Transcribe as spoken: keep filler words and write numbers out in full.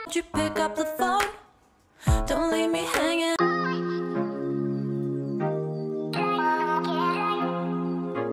you pick up the phone? Don't leave me hanging.